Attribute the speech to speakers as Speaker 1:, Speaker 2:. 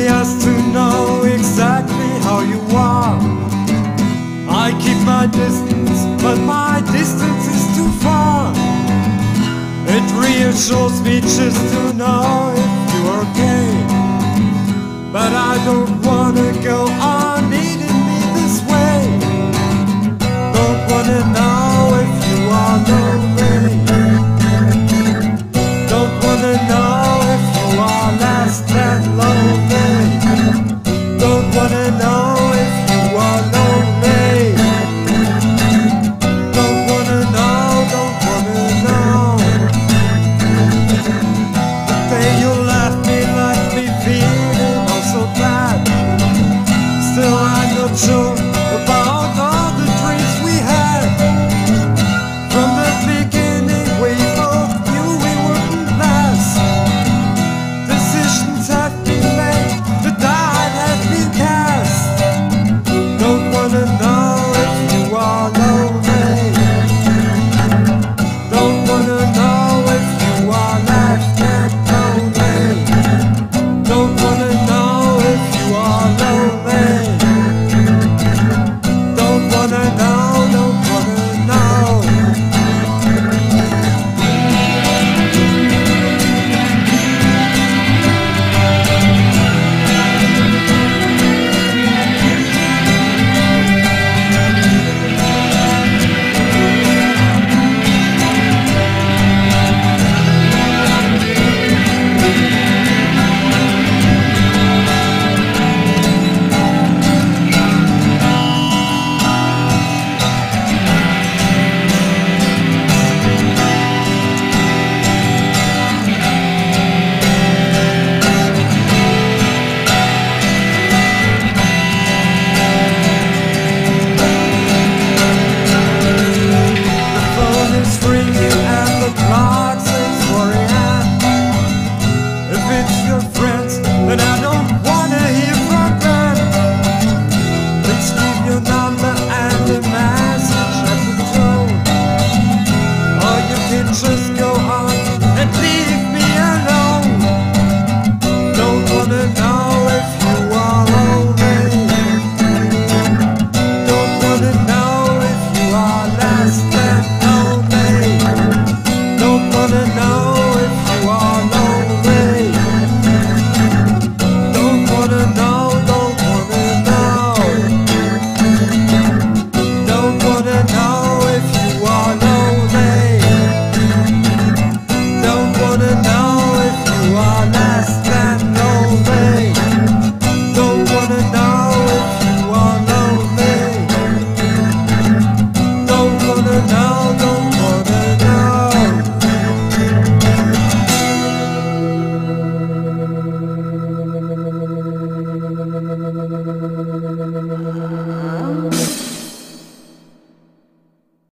Speaker 1: curious to know exactly how you are. I keep my distance, but my distance is too far. It reassures me just to know if you're okay. But I don't wanna go on needing me this way. Don't wanna know if you are lonely. Don't wanna know if you are last and lonely. Don't wanna know if you are lonely. Don't wanna know, don't wanna know. The day you left me feeling oh so bad. Still I'm not sure about all the dreams we had. From the beginning we both knew we wouldn't last. Decisions have been made, the die has been cast. Don't wanna know if you are lonely. Don't wanna know if you are left and lonely. Don't wanna know if you are lonely. Don't wanna know, don't wanna know. Just go on and leave me alone. Don't wanna know if you are lonely. Don't wanna know if you are last and lonely. Don't wanna know if you are lonely. Don't wanna know, don't wanna know. Don't wanna know if you are lonely. Don't wanna know if you are